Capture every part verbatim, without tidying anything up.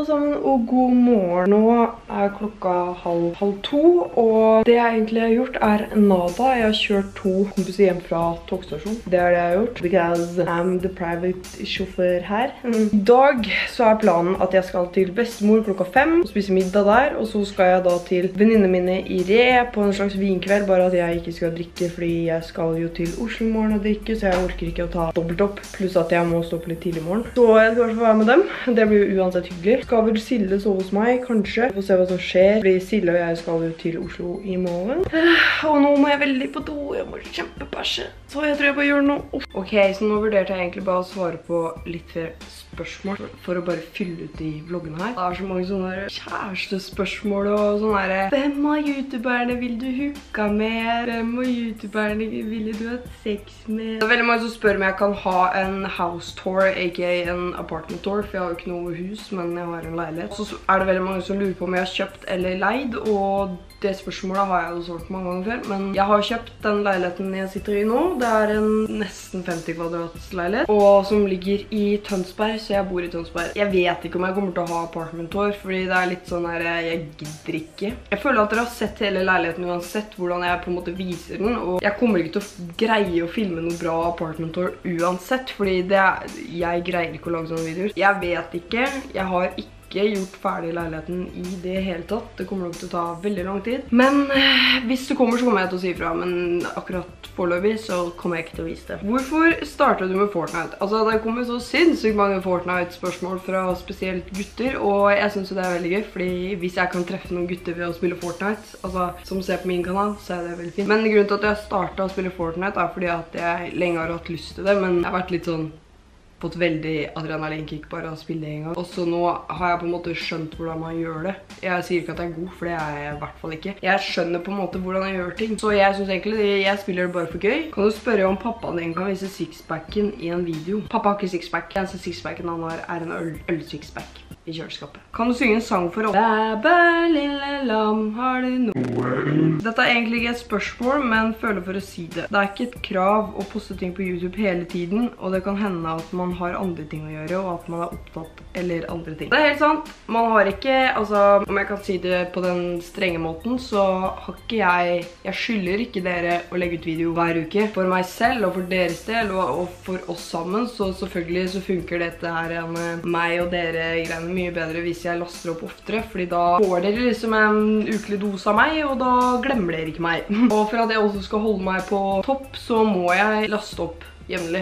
alle sammen, og god morgen. Nå er klokka halv, halv to, og det jeg egentlig har gjort er nada. Jeg har kjørt to kompiser hjem fra togstasjonen. Det er det jeg har gjort, because I'm the private sjåfør her. Mm. I dag så er planen at jeg skal til bestemor klokka fem og spise middag der, og så skal jeg da til venninnene mine i Re på en slags vinkveld, bare at jeg ikke skal drikke, fordi jeg skal jo til Oslo i morgen og drikke, så jeg orker ikke å ta dobbelt opp, pluss at jeg må stå opp litt tidlig i morgen. Så jeg skal kanskje få være med dem. Det blir jo uansett hyggelig. Skal vel Sille sove hos meg, kanskje. Vi får se hva som skjer, fordi Sille og jeg skal jo til Oslo i morgen. Og nå må jeg veldig på do, jeg må kjempebæsje. Så jeg tror jeg bare gjør noe. Ok, så nå vurderte jeg egentlig bare å svare på litt flere spørsmål for å bare fylle ut de vloggene her. Det er så mange sånne kjærestespørsmål og sånne her. Hvem av youtuberne vil du hooka med? Hvem av youtuberne ville du ha sex med? Det er veldig mange som spør om jeg kan ha en house tour, aka en apartment tour, for jeg har jo ikke noe hus, men jeg har en leilighet. Så er det veldig mange som lurer på om jeg har kjøpt eller leid, og det spørsmålet har jeg jo svart mange ganger før, men jeg har kjøpt den leiligheten jeg sitter i nå. Det er en nesten femti kvadrats leilighet, og som ligger i Tønsberg, så jeg bor i Tønsberg. Jeg vet ikke om jeg kommer til å ha apartment tour, fordi det er litt sånn her, jeg gidder ikke. Jeg føler at dere har sett hele leiligheten uansett hvordan jeg på en måte viser den, og jeg kommer ikke til å greie å filme noe bra apartment tour uansett, fordi det er, jeg greier ikke å lage sånne videoer. Jeg vet ikke, jeg har ikke ikke gjort ferdig leiligheten i det hele tatt. Det kommer nok til å ta veldig lang tid. Men hvis det kommer, så kommer jeg til å si ifra. Men akkurat foreløpig så kommer jeg ikke til å vise det. Hvorfor startet du med Fortnite? Altså, det kommer så sinnssykt mange Fortnite-spørsmål fra spesielt gutter, og jeg synes det er veldig gøy, fordi hvis jeg kan treffe noen gutter ved å spille Fortnite, altså, som ser på min kanal, så er det veldig fint. Men grunnen til at jeg startet å spille Fortnite er fordi at jeg lenge har hatt lyst til det, men jeg har vært litt sånn fått veldig adrenalinkick bare å spille en gang. Og så nå har jeg på en måte skjønt hvordan man gjør det. Jeg sier ikke at jeg er god, for det er jeg i hvert fall ikke. Jeg skjønner på en måte hvordan jeg gjør ting. Så jeg synes egentlig jeg spiller det bare for gøy. Kan du spørre om pappaen din kan vise sixpacken i en video? Pappa har ikke sixpack. Den eneste sixpacken han har er en øl, øl sixpack i kjøleskapet. Kan du synge en sang for oss? Bæ, lille lam, har du noe? Dette er egentlig ikke et spørsmål, men føler for å si det. Det er ikke et krav å poste ting på YouTube hele tiden, og det kan hende at man har andre ting å gjøre, og at man er opptatt eller andre ting. Det er helt sant. Man har ikke, altså, om jeg kan si det på den strenge måten, så har ikke jeg, jeg skylder ikke dere å legge ut video hver uke. For meg selv, og for deres del, og, og for oss sammen, så selvfølgelig så funker dette her med meg og dere greiene mye bedre hvis jeg laster opp oftere, fordi da får dere liksom en ukelig dose av meg, og da glemmer dere ikke meg. Og for at jeg også skal holde meg på topp, så må jeg laste opp jevnlig.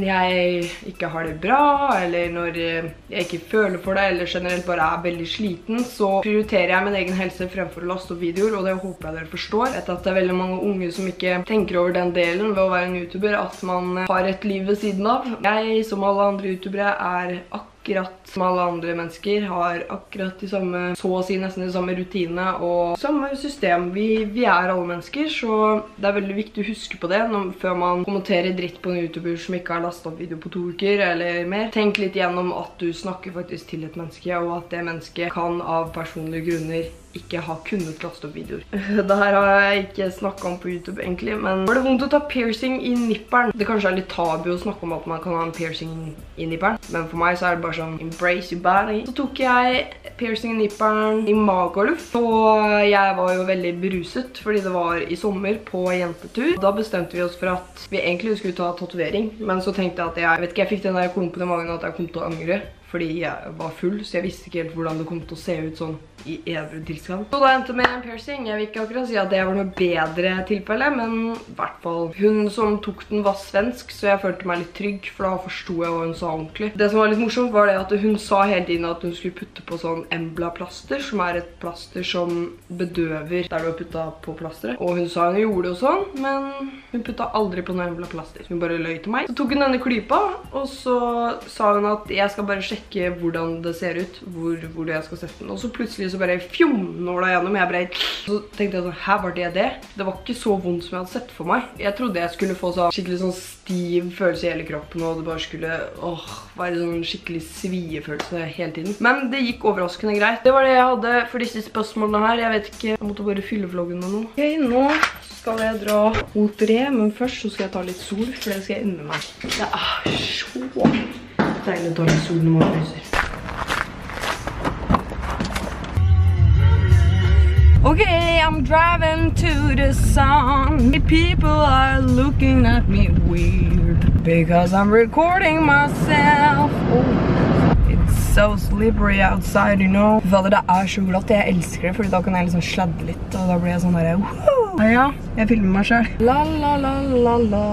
Jeg ikke har det bra, eller når jeg ikke føler for det, eller generelt bare er veldig sliten, så prioriterer jeg min egen helse fremfor å laste opp videoer, og det håper jeg dere forstår. Etter at det er veldig mange unge som ikke tenker over den delen ved å være en YouTuber, at man har et liv ved siden av. Jeg, som alle andre YouTubere, er akkurat akkurat som alle andre mennesker, har akkurat de samme, så å si nesten de samme rutinene og samme system. Vi, vi er alle mennesker, så det er veldig viktig å huske på det når, før man kommenterer dritt på en YouTuber som ikke har lastet opp video på to uker eller mer. Tenk litt gjennom at du snakker faktisk til et menneske, og at det mennesket kan av personlige grunner ikke ha kunnet laste opp videoer. Det her har jeg ikke snakket om på YouTube egentlig, men var det vondt å ta piercing i nipperen? Det kanskje er litt tabu å snakke om at man kan ha en piercing i nipperen, men for meg så er det bare sånn embrace your body. Så tok jeg piercing i nipperen i Magaluf, og jeg var jo veldig beruset fordi det var i sommer på jentetur. Da bestemte vi oss for at vi egentlig skulle ta tatovering, men så tenkte jeg at jeg, jeg vet ikke, jeg fikk den der klumpen i magen at jeg kom til å angre, fordi jeg var full, så jeg visste ikke helt hvordan det kom til å se ut sånn i edru tilstand. Så da endte med en piercing. Jeg vil ikke akkurat si at det var noe bedre tilfelle, men i hvert fall. Hun som tok den var svensk, så jeg følte meg litt trygg, for da forstod jeg hva hun sa ordentlig. Det som var litt morsomt var det at hun sa hele tiden at hun skulle putte på sånn Embla-plaster, som er et plaster som bedøver der du har puttet på plasteret. Og hun sa hun gjorde det og sånn, men hun puttet aldri på noe Embla-plaster. Hun bare løy til meg. Så tok hun denne klypa, og så sa hun at jeg skal bare sjekke hvordan det ser ut, hvor, hvor jeg skal sette den. Og så plutselig så bare fjom, nåla gjennom. Jeg bare, så tenkte jeg sånn, her var det det? Det var ikke så vondt som jeg hadde sett for meg. Jeg trodde jeg skulle få så skikkelig sånn stiv følelse i hele kroppen, og det bare skulle, åh, være sånn skikkelig sviefølelse hele tiden. Men det gikk overraskende greit. Det var det jeg hadde for disse spørsmålene her. Jeg vet ikke, jeg måtte bare fylle vloggen med noe. Ok, nå skal jeg dra mot Re, men først så skal jeg ta litt sol, for det skal jeg unne meg. Det er så deilig å ta litt sol når man fryser. Okay, I'm driving to the sun. People are looking at me weird because I'm recording myself. Oh, it's so slippery outside, you know. Fader, det er så glatt. Jeg elsker det, fordi da kan jeg liksom sladde litt, og da blir jeg sånn der, wow. Ja, ja, jeg filmer meg selv. La, la, la, la, la.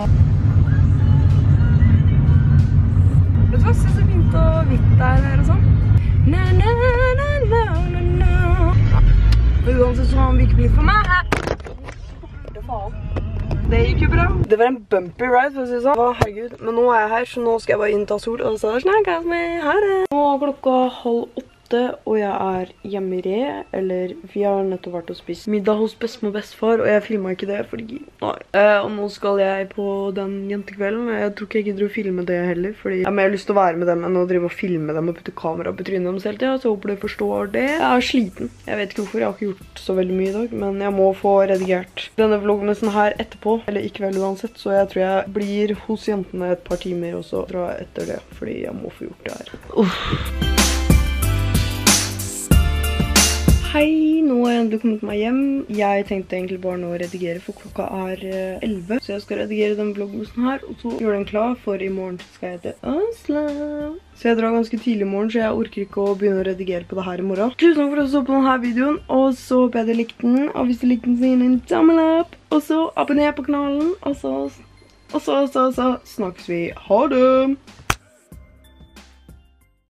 Vet du hva, så så fint og hvitt der her og sånn. Na, na, na, na, na, na. Uansett så har han virket litt for meg. Det faen. Det gikk jo bra. Det var en bumpy ride, for å si det sånn. Å, herregud. Men nå er jeg her, så nå skal jeg bare inn ta sol, og så snakkes vi. Ha det. Nå er klokka halv åtte. Og jeg er hjemme i Re, eller vi har nettopp vært og spist middag hos bestemor og bestefar, og jeg filmet ikke det, fordi, nei. Eh, og nå skal jeg på den jentekvelden, men jeg tror ikke jeg gidder å filme det heller, fordi ja, men jeg har lyst til å være med dem enn å drive og filme dem og putte kamera på trynet deres hele tiden, så jeg håper dere forstår det. Jeg er sliten. Jeg vet ikke hvorfor, jeg har ikke gjort så veldig mye i dag, men jeg må få redigert denne vlogmessen her etterpå, eller ikke vel uansett, så jeg tror jeg blir hos jentene et par timer, og så drar jeg etter det, fordi jeg må få gjort det her. Uff. Hei, nå har jeg endelig kommet meg hjem. Jeg tenkte egentlig bare nå å redigere, for klokka er elleve. Så jeg skal redigere den vloggen her, og så gjøre den klar, for i morgen skal jeg til Oslo. Så jeg drar ganske tidlig i morgen, så jeg orker ikke å begynne å redigere på det her i morgen. Tusen takk for at du så på denne videoen, og så håper jeg du likte den. Og hvis du likte den, så gi den en tommel opp, og så abonner på kanalen, og så, og så, og så, og så snakkes vi. Ha det!